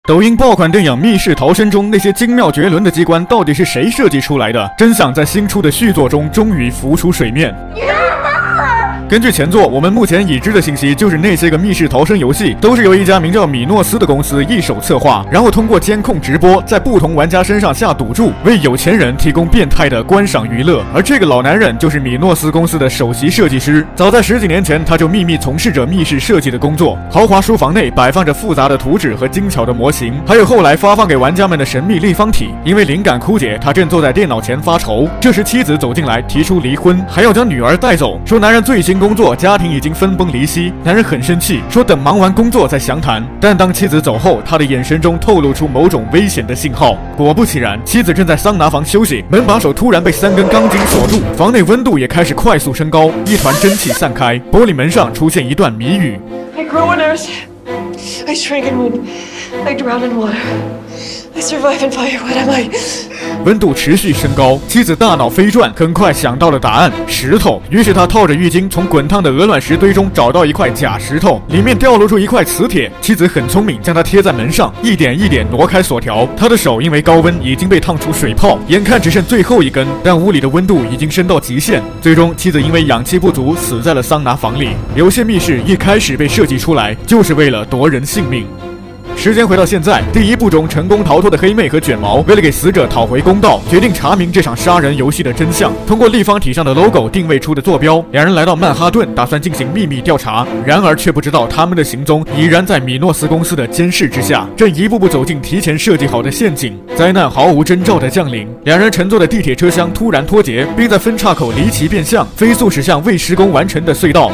抖音爆款电影《密室逃生》中那些精妙绝伦的机关到底是谁设计出来的？真相在新出的续作中终于浮出水面。根据前作，我们目前已知的信息就是那些个密室逃生游戏都是由一家名叫米诺斯的公司一手策划，然后通过监控直播在不同玩家身上下赌注，为有钱人提供变态的观赏娱乐。而这个老男人就是米诺斯公司的首席设计师，早在10几年前他就秘密从事着密室设计的工作。豪华书房内摆放着复杂的图纸和精巧的模型，还有后来发放给玩家们的神秘立方体。因为灵感枯竭，他正坐在电脑前发愁。这时妻子走进来，提出离婚，还要将女儿带走，说男人最新工作，家庭已经分崩离析。男人很生气，说等忙完工作再详谈。但当妻子走后，他的眼神中透露出某种危险的信号。果不其然，妻子正在桑拿房休息，门把手突然被3根钢筋锁住，房内温度也开始快速升高，一团蒸汽散开，玻璃门上出现一段谜语。 I grow in earth. I shrink in wind. I drown in water. I survive in fire. What am I? 温度持续升高，妻子大脑飞转，很快想到了答案：石头。于是他套着浴巾，从滚烫的鹅卵石堆中找到一块假石头，里面掉落出一块磁铁。妻子很聪明，将它贴在门上，一点一点挪开锁条。他的手因为高温已经被烫出水泡，眼看只剩最后一根，但屋里的温度已经升到极限。最终，妻子因为氧气不足死在了桑拿房里。有些密室一开始被设计出来，就是为了夺人性命。 时间回到现在，第1部中成功逃脱的黑妹和卷毛，为了给死者讨回公道，决定查明这场杀人游戏的真相。通过立方体上的 logo 定位出的坐标，两人来到曼哈顿，打算进行秘密调查。然而却不知道他们的行踪已然在米诺斯公司的监视之下，正一步步走进提前设计好的陷阱。灾难毫无征兆的降临，两人乘坐的地铁车厢突然脱节，并在分岔口离奇变向，飞速驶向未施工完成的隧道。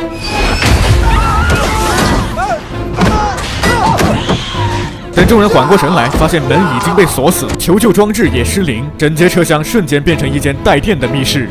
等众人缓过神来，发现门已经被锁死，求救装置也失灵，整节车厢瞬间变成一间带电的密室。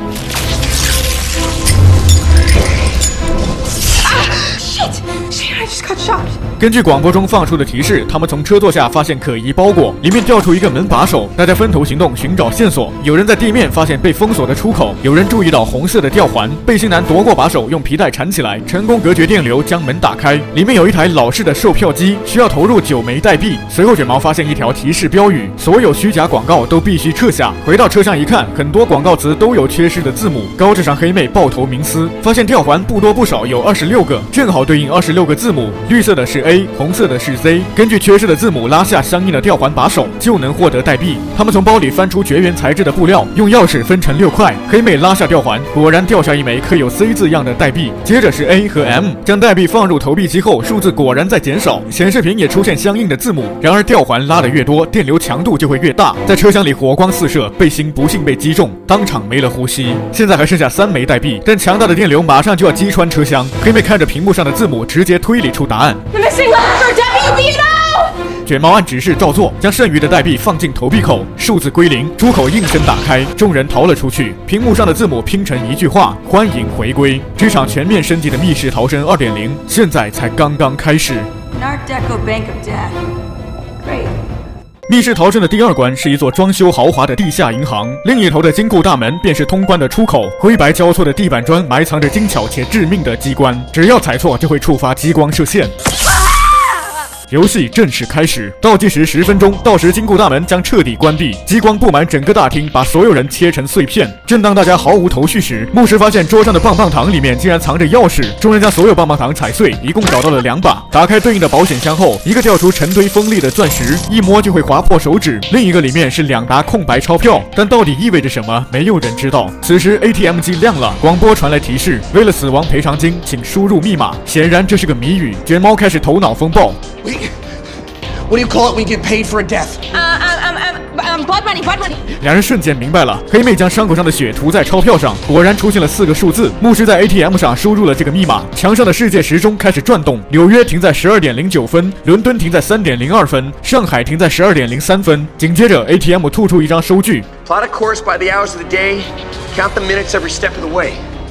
根据广播中放出的提示，他们从车座下发现可疑包裹，里面掉出一个门把手。大家分头行动，寻找线索。有人在地面发现被封锁的出口，有人注意到红色的吊环。背心男夺过把手，用皮带缠起来，成功隔绝电流，将门打开。里面有一台老式的售票机，需要投入9枚代币。随后卷毛发现一条提示标语：所有虚假广告都必须撤下。回到车上一看，很多广告词都有缺失的字母。高智商黑妹抱头冥思，发现吊环不多不少有26个，正好对应26个字母。绿色的是 A， 红色的是 Z。根据缺失的字母拉下相应的吊环把手，就能获得代币。他们从包里翻出绝缘材质的布料，用钥匙分成6块。黑妹拉下吊环，果然掉下一枚刻有 C 字样的代币。接着是 A 和 M， 将代币放入投币机后，数字果然在减少，显示屏也出现相应的字母。然而吊环拉得越多，电流强度就会越大。在车厢里火光四射，背心不幸被击中，当场没了呼吸。现在还剩下3枚代币，但强大的电流马上就要击穿车厢。黑妹看着屏幕上的字母，直接推理出答案。 卷毛按指示照做，将剩余的代币放进投币口，数字归零，出口应声打开，众人逃了出去。屏幕上的字母拼成一句话：欢迎回归。这场全面升级的密室逃生2.0，现在才刚刚开始。密室逃生的第2关是一座装修豪华的地下银行，另一头的金库大门便是通关的出口。灰白交错的地板砖埋藏着精巧且致命的机关，只要踩错就会触发激光射线。 游戏正式开始，倒计时10分钟，到时金库大门将彻底关闭，激光布满整个大厅，把所有人切成碎片。正当大家毫无头绪时，牧师发现桌上的棒棒糖里面竟然藏着钥匙，众人将所有棒棒糖踩碎，一共找到了2把。打开对应的保险箱后，一个掉出成堆锋利的钻石，一摸就会划破手指；另一个里面是2沓空白钞票，但到底意味着什么，没有人知道。此时 ATM 机亮了，广播传来提示：为了死亡赔偿金，请输入密码。显然这是个谜语，卷毛开始头脑风暴。 What do you call it when you get paid for a death? Blood money, blood money. 两人瞬间明白了，黑妹将伤口上的血涂在钞票上，果然出现了4个数字。牧师在 ATM 上输入了这个密码，墙上的世界时钟开始转动，纽约停在12点09分，伦敦停在3点02分，上海停在12点03分。紧接着 ATM 吐出一张收据 Plot a course by the hours of the day, count the minutes every step of the way.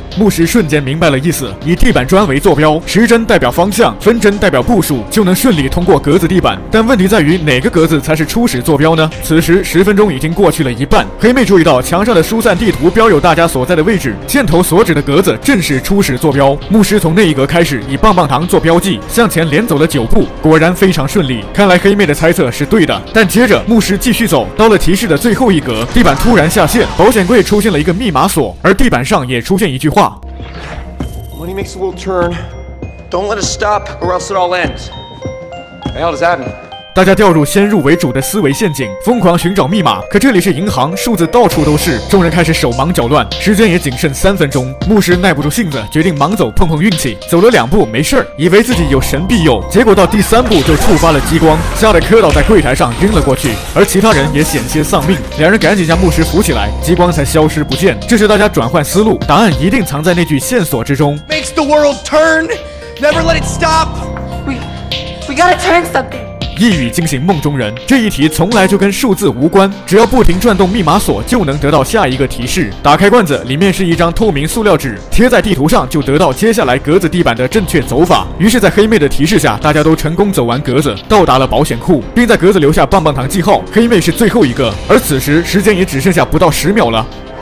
牧师瞬间明白了意思，以地板砖为坐标，时针代表方向，分针代表步数，就能顺利通过格子地板。但问题在于哪个格子才是初始坐标呢？此时10分钟已经过去了一半，黑妹注意到墙上的疏散地图标有大家所在的位置，箭头所指的格子正是初始坐标。牧师从那一格开始以棒棒糖做标记，向前连走了9步，果然非常顺利。看来黑妹的猜测是对的。但接着牧师继续走，到了提示的最后一格，地板突然下线，保险柜出现了一个密码锁，而地板上也出现一句话 When he makes a little turn, don't let it stop or else it all ends. What the hell does that mean? 大家掉入先入为主的思维陷阱，疯狂寻找密码。可这里是银行，数字到处都是，众人开始手忙脚乱。时间也仅剩3分钟，牧师耐不住性子，决定忙走碰碰运气。走了2步没事儿，以为自己有神庇佑，结果到第3步就触发了激光，吓得磕倒在柜台上晕了过去，而其他人也险些丧命。两人赶紧将牧师扶起来，激光才消失不见。这时大家转换思路，答案一定藏在那句线索之中。 Makes the world turn. Never let it stop. We gotta turn something. 一语惊醒梦中人，这一题从来就跟数字无关，只要不停转动密码锁就能得到下一个提示。打开罐子，里面是一张透明塑料纸，贴在地图上就得到接下来格子地板的正确走法。于是，在黑妹的提示下，大家都成功走完格子，到达了保险库，并在格子留下棒棒糖记号。黑妹是最后一个，而此时时间也只剩下不到10秒了。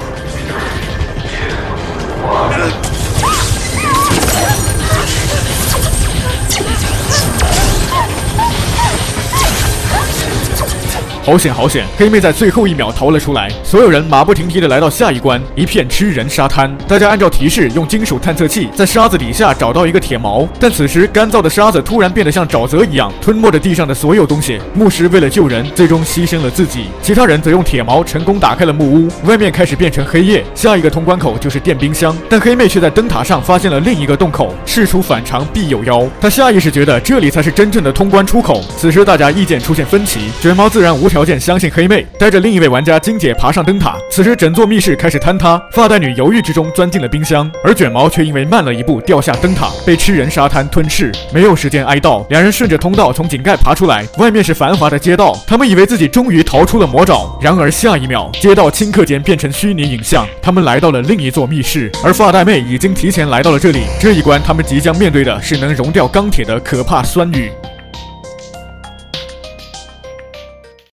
好险好险！黑妹在最后1秒逃了出来，所有人马不停蹄地来到下一关，一片吃人沙滩。大家按照提示用金属探测器在沙子底下找到一个铁锚，但此时干燥的沙子突然变得像沼泽一样，吞没着地上的所有东西。牧师为了救人，最终牺牲了自己，其他人则用铁锚成功打开了木屋，外面开始变成黑夜。下一个通关口就是电冰箱，但黑妹却在灯塔上发现了另一个洞口，事出反常必有妖。她下意识觉得这里才是真正的通关出口。此时大家意见出现分歧，卷毛自然无条件相信黑妹，带着另一位玩家金姐爬上灯塔。此时整座密室开始坍塌，发带女犹豫之中钻进了冰箱，而卷毛却因为慢了一步掉下灯塔，被吃人沙滩吞噬。没有时间哀悼，两人顺着通道从井盖爬出来，外面是繁华的街道，他们以为自己终于逃出了魔爪。然而下一秒，街道顷刻间变成虚拟影像，他们来到了另一座密室，而发带妹已经提前来到了这里。这一关他们即将面对的是能融掉钢铁的可怕酸雨。